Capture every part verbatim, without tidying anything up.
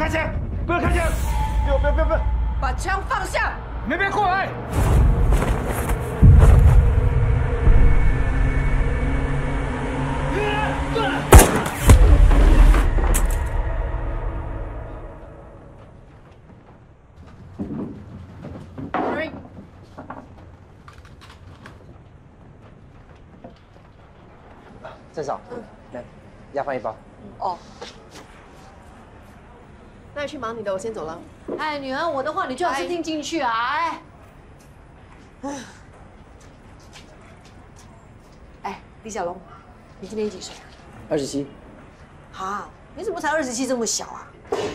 开枪！不要开枪！不要不要不要不要！ 把枪放下！ 你们别过来！ 郑嫂，来，鸭饭一包。 哦，那你去忙你的，我先走了。 哎，女儿，我的话你最好是听进去啊！哎，哎，李小龙，你今年几岁啊？ 二十七。 啊，你怎么才二十七这么小啊？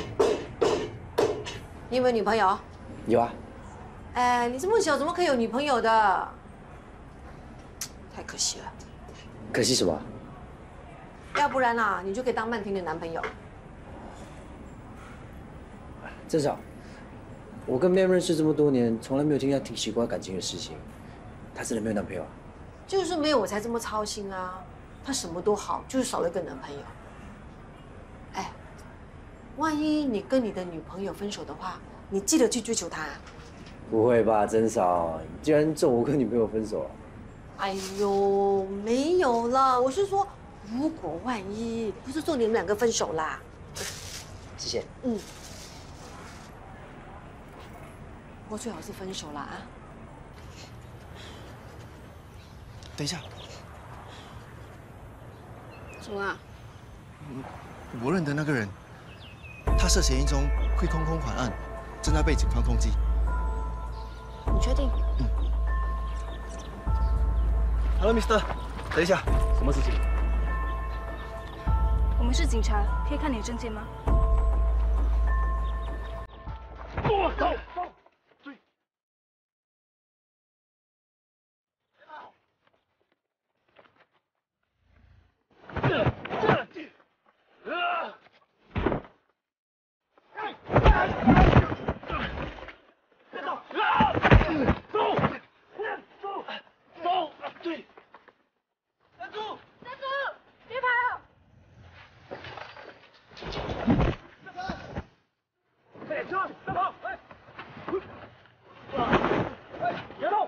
你有没有女朋友？ 有啊。 哎，你这么小怎么可以有女朋友的？太可惜了。 可惜什么？ 要不然啊，你就可以当曼婷的男朋友。 郑嫂，我跟 Man 认识这么多年，从来没有听她提起过感情的事情。她真的没有男朋友啊？ 就是没有我才这么操心啊。她什么都好，就是少了一个男朋友。哎，万一你跟你的女朋友分手的话，你记得去追求她。 不会吧，郑嫂，你居然咒我跟女朋友分手啊？ 哎呦，没有了，我是说。 如果万一不是说你们两个分手啦， 谢谢。 嗯，我最好是分手啦啊！ 等一下， 什么啊？ 我认得那个人，他涉嫌一宗汇空空款案，正在被警方通缉。 你确定？ 嗯。Hello, Mister， 等一下，什么事情？ 我们是警察，可以看你的证件吗？ 我走走，追！别动！走！走！走！对！站住！ 站住！别跑！ 快点车，别跑！哎，哎，别动！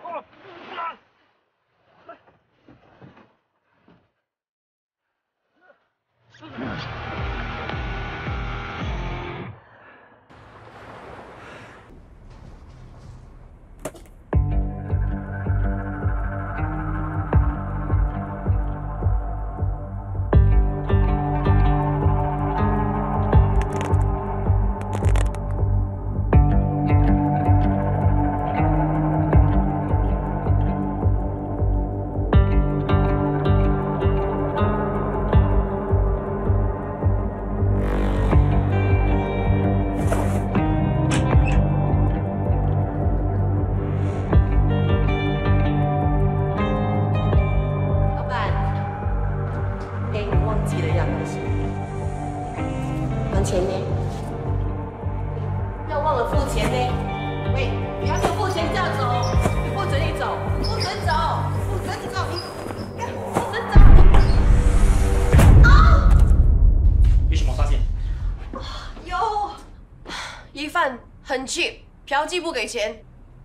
钱呢？要忘了付钱呢。喂，你要没有付钱就要走，不准你走，不准走，不准走，你不准走。啊！ 有什么发现？ 有，疑犯很气，嫖妓不给钱。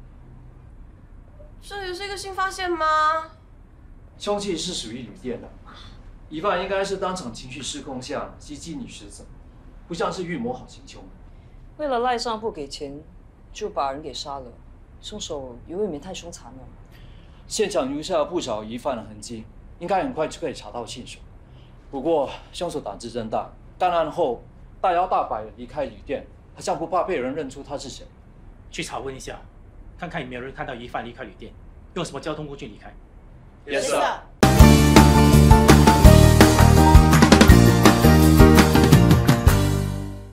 这也是一个新发现吗？ 凶器是属于旅店的，疑犯应该是当场情绪失控下袭击女死者，不像是预谋好行凶。 为了赖上不给钱，就把人给杀了，凶手也未免太凶残了。 现场留下不少疑犯的痕迹，应该很快就可以查到线索。不过凶手胆子真大，干案后大摇大摆地离开旅店，好像不怕被人认出他是谁。 去查问一下，看看有没有人看到疑犯离开旅店，用什么交通工具离开。 Yes, sir.